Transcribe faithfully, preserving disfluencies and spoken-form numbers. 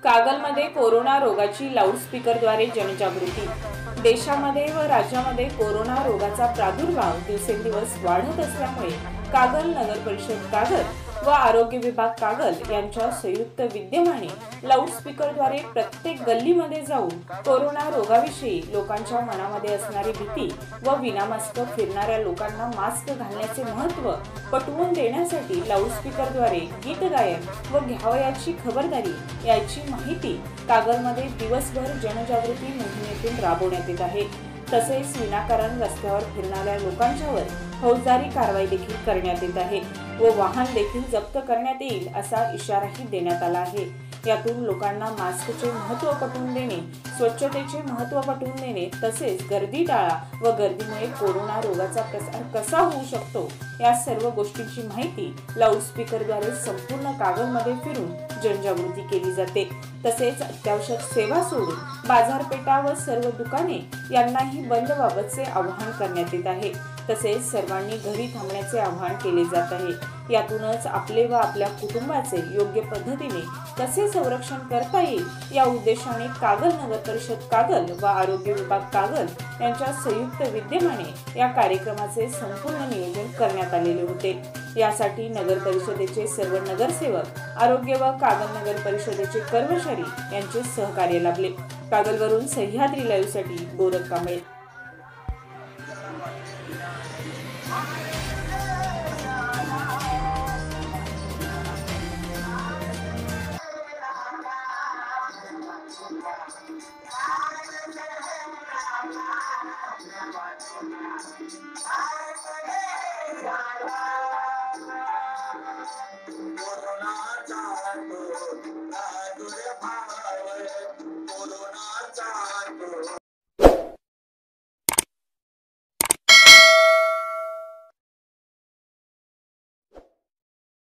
कागलमध्ये corona रोगाची लाऊडस्पीकरद्वारे जनजागृती। देशामध्ये व राज्यामध्ये कोरोना रोगाचा प्रादुर्भाव दिवसेंदिवस वाढत असल्यामुळे कागल नगर परिषद कागल व आरोग्य विभाग कागल यांच्या संयुक्त विद्यमाने लाऊडस्पीकरद्वारे प्रत्येक गल्लीमध्ये जाऊन कोरोना रोगाविषयी लोकांच्या मनामध्ये असणारी भीती व विनामास्क फिरणाऱ्या लोकांना मास्क घालण्याचे महत्त्व पटवून देण्यासाठी लाऊडस्पीकरद्वारे गीत गायन व घ्यावयाची खबरदारी याची माहिती कागलमध्ये दिवसभर जनजागृती मोहिमेतून राबवण्यात येत आहे। तसेच विनाकारण रस्त्यावर फिरणाऱ्या लोकांच्यावर फौजदारी कारवाई देखील करण्यात येत आहे व वाहन देखील जप्त करण्यात येईल असा इशाराही देण्यात आला आहे। यातून लोकांना मास्कचे महत्त्व पटवून देणे, स्वच्छतेचे महत्त्व पटवून देणे तसेच गर्दी टाळा व गर्दीमुळे कोरोना रोगाचा प्रसार कसा होऊ शकतो या सर्व गोष्टींची माहिती लाऊडस्पीकरद्वारे संपूर्ण कागलमध्ये फिरून जनजागृती केली जाते। तसेच अत्यावश्यक सेवा सोडून बाजारपेठा व सर्व दुकाने यांनाही बंद बाबतचे आवाहन करण्यात येत आहे। तसेच सर्वांनी घरी थांबण्याचे आवाहन केले जात आहे। यातूनच आपले व आपल्या कुटुंबाचे योग्य पद्धतीने कसे संरक्षण करता येईल या उद्देशाने कागल नगर परिषद कागल व आरोग्य विभाग कागल यांच्या संयुक्त विद्यमाने या कार्यक्रमाचे संपूर्ण नियोजन करण्यात आलेले होते। यासाठी नगर परिषदेचे सर्व नगरसेवक, आरोग्य व कागल नगर परिषदेचे कर्मचारी यांचे सहकार्य लाभले। कागलवरून सह्याद्री लाईव्ह साठी गोरख कांबळे। कोरोनाचा प्रादुर्भाव